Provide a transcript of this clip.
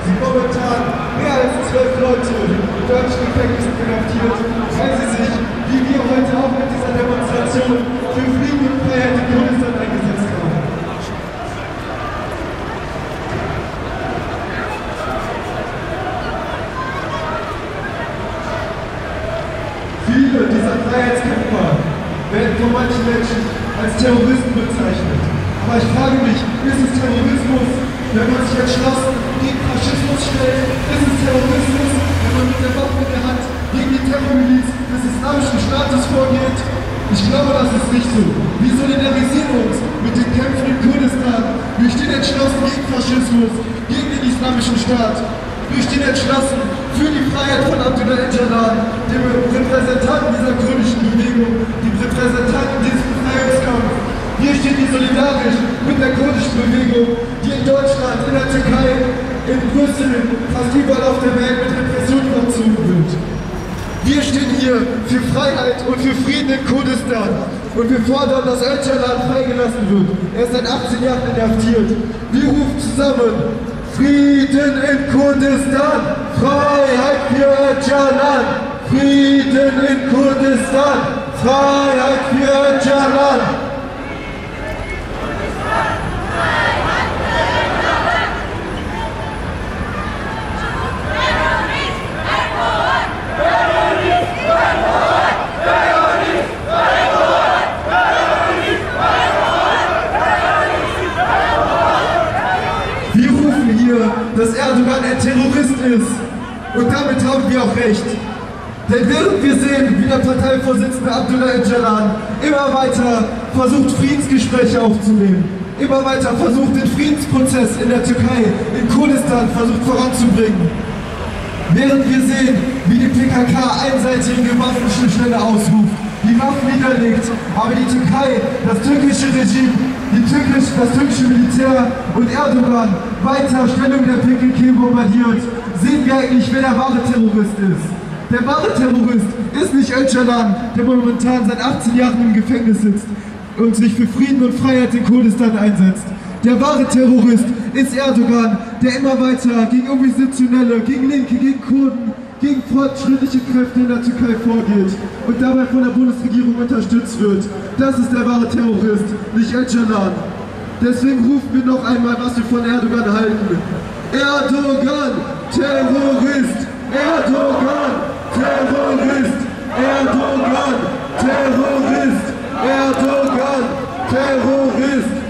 sind momentan mehr als 12 Leute in deutschen Gefängnissen inhaftiert, weil sie sich, wie wir heute auch mit dieser Demonstration, für Frieden und Freiheit in Kurdistan eingesetzt haben. Viele dieser Freiheitskämpfer werden von manchen Menschen als Terroristen bezeichnet. Aber ich frage mich, ist es Terrorismus, wenn man sich entschlossen gegen Faschismus stellt? Ist es Terrorismus, wenn man mit der Waffe in der Hand gegen die Terrormiliz des Islamischen Staates vorgeht? Ich glaube, das ist nicht so. Wir solidarisieren uns mit den Kämpfen in Kurdistan. Wir stehen entschlossen gegen Faschismus, gegen den Islamischen Staat. Wir stehen entschlossen für die Freiheit von Abdullah Öcalan, dem Repräsentanten dieser kurdischen Bewegung, dem Repräsentanten dieses Befreiungskampfs. Wir stehen hier solidarisch mit der kurdischen Bewegung, die in Deutschland, in der Türkei, in Brüssel, fast überall auf der Welt mit Repression überzogen wird. Wir stehen hier für Freiheit und für Frieden in Kurdistan. Und wir fordern, dass Öcalan freigelassen wird. Er ist seit 18 Jahren inhaftiert. Wir rufen zusammen: Frieden in Kurdistan, Freiheit für Öcalan. Frieden in Kurdistan, Freiheit für Öcalan. Wir rufen hier, dass Erdogan ein Terrorist ist. Und damit haben wir auch recht. Denn während wir sehen, wie der Parteivorsitzende Abdullah Öcalan immer weiter versucht, Friedensgespräche aufzunehmen, immer weiter versucht, den Friedensprozess in der Türkei, in Kurdistan versucht voranzubringen, während wir sehen, wie die PKK einseitige Waffenstillstände ausruft, die Waffen niederlegt, aber die Türkei, das türkische Regime, das türkische Militär und Erdogan weiter Stellung der PKK bombardiert, sehen wir eigentlich, wer der wahre Terrorist ist. Der wahre Terrorist ist nicht Öcalan, der momentan seit 18 Jahren im Gefängnis sitzt und sich für Frieden und Freiheit in Kurdistan einsetzt. Der wahre Terrorist ist Erdogan, der immer weiter gegen Oppositionelle, gegen Linke, gegen Kurden, gegen fortschrittliche Kräfte in der Türkei vorgeht und dabei von der Bundesregierung unterstützt wird. Das ist der wahre Terrorist, nicht Öcalan. Deswegen rufen wir noch einmal, was wir von Erdogan halten. Erdogan, Terrorist! Erdogan, Terrorist! Erdogan, Terrorist! Erdogan, Terrorist!